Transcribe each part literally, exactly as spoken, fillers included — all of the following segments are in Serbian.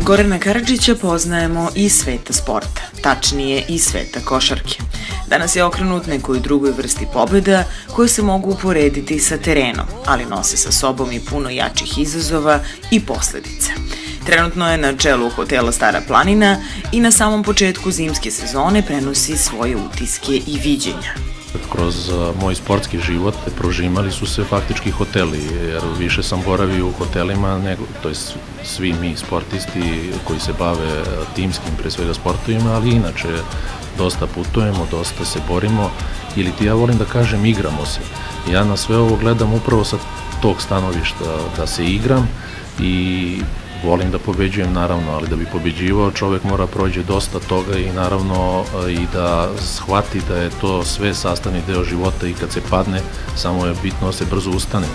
Gorana Karadžića poznajemo iz sveta sporta, tačnije iz sveta košarke. Danas je okrenut nekoj drugoj vrsti pobjeda koje se mogu uporediti sa terenom, ali nose sa sobom i puno jačih izazova i posledica. Trenutno je na čelu hotela Stara planina i na samom početku zimske sezone prenosi svoje utiske i viđenja. Kroz moj sportski život prožimali su se faktički hoteli, jer više sam boravio u hotelima, nego, to je svi mi sportisti koji se bave timskim, pre svega sportovima, ali inače dosta putujemo, dosta se borimo, ili ti ja volim da kažem igramo se. Ja na sve ovo gledam upravo sa tog stanovišta, da se igram i volim da pobeđujem, naravno, ali da bi pobeđivao čovek mora prođe dosta toga i naravno i da shvati da je to sve sastavni deo života i kad se padne, samo je bitno da se brzo ustane.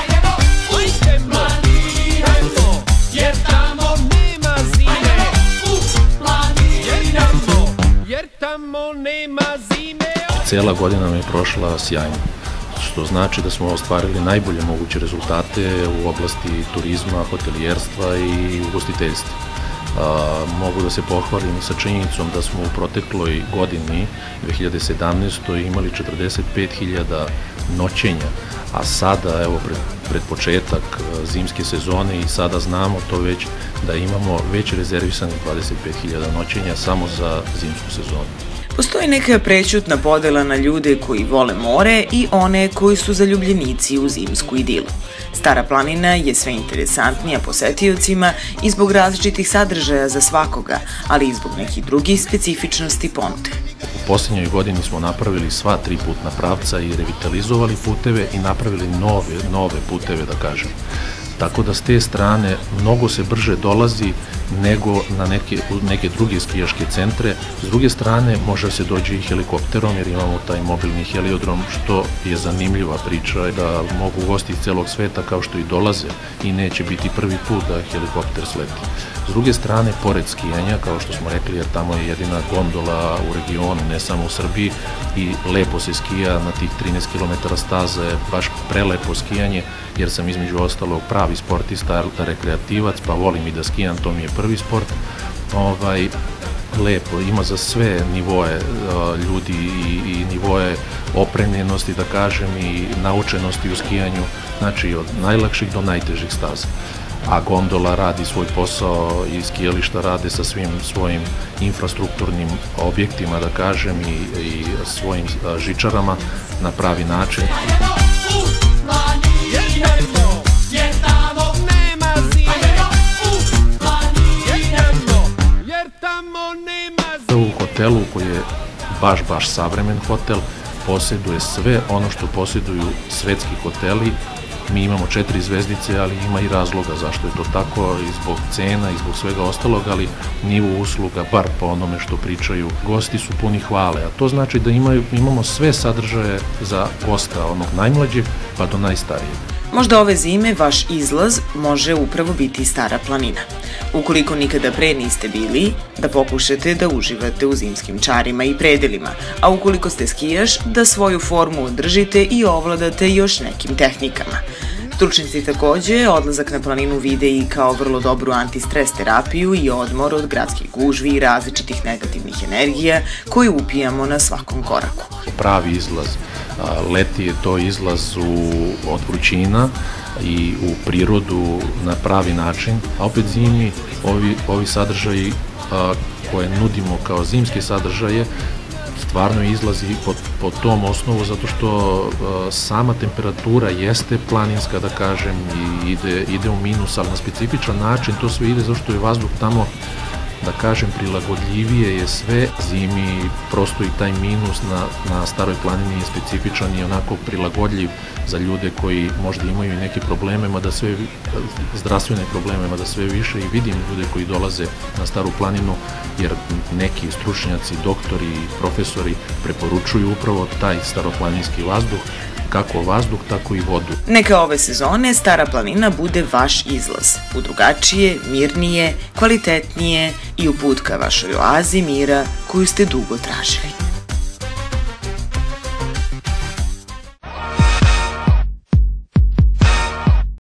Cijela godina mi je prošla sjajno, što znači da smo ostvarili najbolje moguće rezultate u oblasti turizma, hotelijerstva i ugostiteljstva. Mogu da se pohvalim i sa činjenicom da smo u protekloj godini, dve hiljade sedamnaestoj. imali četrdeset pet hiljada noćenja, a sada, evo, pred, pred početak zimske sezone i sada znamo to već da imamo već rezervisanih dvadeset pet hiljada noćenja samo za zimsku sezonu. Postoji neka prećutna podela na ljude koji vole more i one koji su zaljubljenici u zimsku idilu. Stara planina je sve interesantnija posetiocima i zbog različitih sadržaja za svakoga, ali i zbog nekih drugih specifičnosti ponude. U posljednjoj godini smo napravili sva tri putna pravca i revitalizovali puteve i napravili nove, nove puteve, da kažem. Tako da s te strane mnogo se brže dolazi nego na neke, neke druge skijaške centre. S druge strane može se dođe i helikopterom jer imamo taj mobilni heliodrom, što je zanimljiva priča da mogu gosti iz celog sveta kao što i dolaze i neće biti prvi put da helikopter sleti. S druge strane, pored skijanja, kao što smo rekli, jer tamo je jedina gondola u regionu, ne samo u Srbiji, i lepo se skija na tih trinaest kilometara staze, baš prelepo skijanje, jer sam između ostalog pravi sportista, rekreativac, pa volim i da skijam, to mi je prvi sport. Ovaj, lepo, ima za sve nivoe ljudi i, i nivoe opremljenosti, da kažem, i naučenosti u skijanju, znači od najlakših do najtežih staza. A gondola radi svoj posao i skijališta rade sa svim svojim infrastrukturnim objektima, da kažem, i, i svojim žičarama na pravi način. U hotelu koji je baš, baš savremen hotel, posjeduje sve ono što posjeduju svetski hoteli. Mi imamo četiri zvezdice, ali ima i razloga zašto je to tako, i zbog cena i zbog svega ostalog, ali nivo usluga, bar po onome što pričaju gosti, su puni hvale, a to znači da imaju, imamo sve sadržaje za gosta, onog najmlađeg pa do najstarijeg. Možda ove zime vaš izlaz može upravo biti Stara planina. Ukoliko nikada pre niste bili, da pokušate da uživate u zimskim čarima i predelima, a ukoliko ste skijaš, da svoju formu održite i ovladate još nekim tehnikama. Stručnici takođe odlazak na planinu vide i kao vrlo dobru antistres terapiju i odmor od gradskih gužvi i različitih negativnih energija koje upijamo na svakom koraku. Pravi izlaz leti je to izlaz u, od vrućina i u prirodu na pravi način, a opet zimi ovi, ovi sadržaji a, koje nudimo kao zimske sadržaje stvarno izlazi po, po tom osnovu, zato što a, sama temperatura jeste planinska, da kažem, i ide, ide u minus, ali na specifičan način to sve ide zašto je vazduh tamo, da kažem, prilagodljivije je sve zimi, prosto i taj minus na, na Staroj planini je specifičan i onako prilagodljiv za ljude koji možda imaju i neke probleme, mada sve, zdravstvene probleme, mada sve više, i vidim ljude koji dolaze na Staru planinu, jer neki stručnjaci, doktori, profesori preporučuju upravo taj staroplaninski vazduh, kako vazduh, tako i vodu. Neka ove sezone Stara planina bude vaš izlaz, u drugačije, mirnije, kvalitetnije i u put ka vašoj oazi mira koju ste dugo tražili.